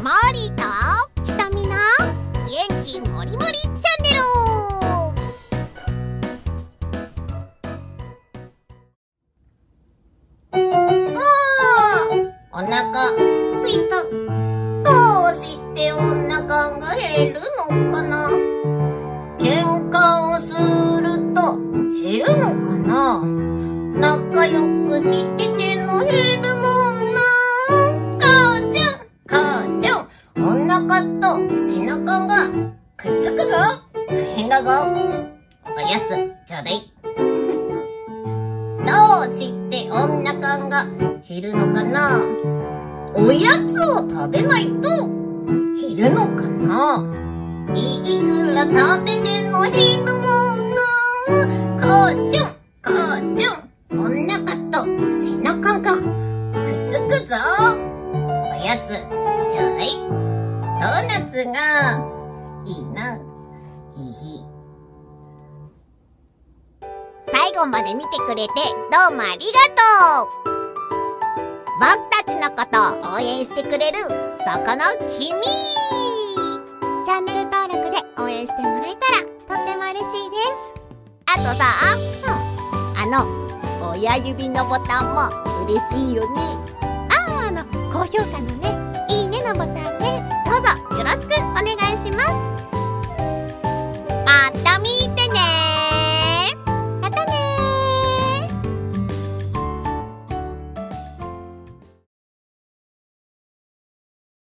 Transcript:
モーリーとひとみの元気もりもりチャンネル。お腹すいた。どうしてお腹が減るのかな。喧嘩をすると減るのかな。仲良くしてての減るもんな。母ちゃん、お腹と背中がくっつくぞ。大変だぞ。おやつちょうだい。どうしてお腹が減るのかな。おやつを食べないと減るのかな。いくら食べても減るもんな。母ちゃん、お腹と背中がくっつくぞ。おやつちょうだい。ドーナツがいいな。ひひ。最後まで見てくれてどうもありがとう。僕たちのことを応援してくれるそこの君。チャンネル登録で応援してもらえたらとっても嬉しいです。あとさ、親指のボタンも嬉しいよね。高評価のね、